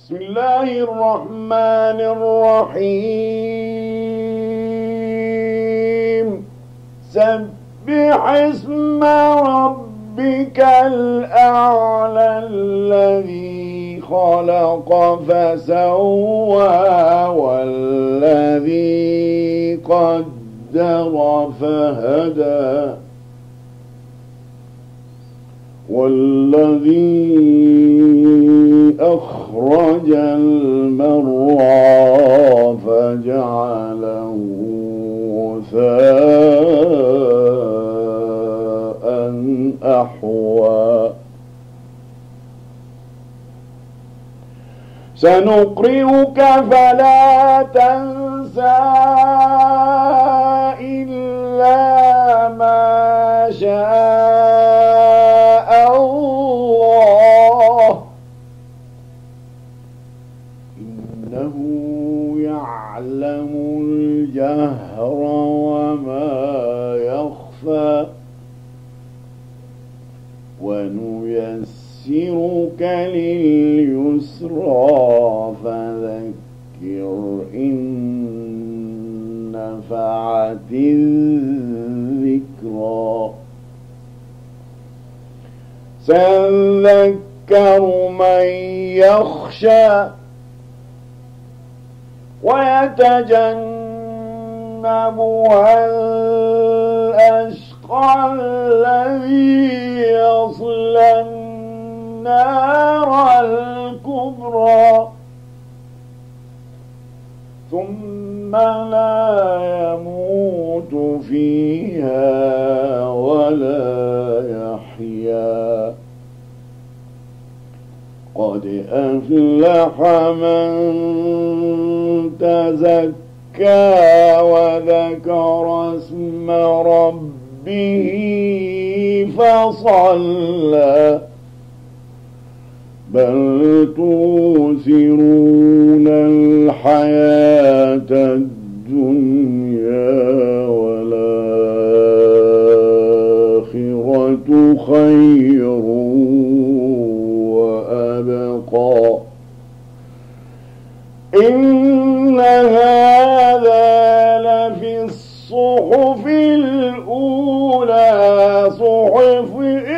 بسم الله الرحمن الرحيم. سبح اسم ربك الأعلى الذي خلق فسوى والذي قدر فهدى والذي أخرج المرعى فجعله غثاء أحوى سنقرئك فلا تنسى إلا ما شاء الله إنه يعلم الجهر وما يخفى ونيسرك لليسرى فذكر إن نفعت الذكرى سيذكر من يخشى ويتجنبها الأشقى الذي يصلى النار الكبرى ثم لا يموت فيها ولا يحيا قد أفلح من تزكى وذكر اسم ربه فصلى بل توثرون الحياة الدنيا والآخرة خير وأبقى إن هذا لفي الصحف الأولى صحف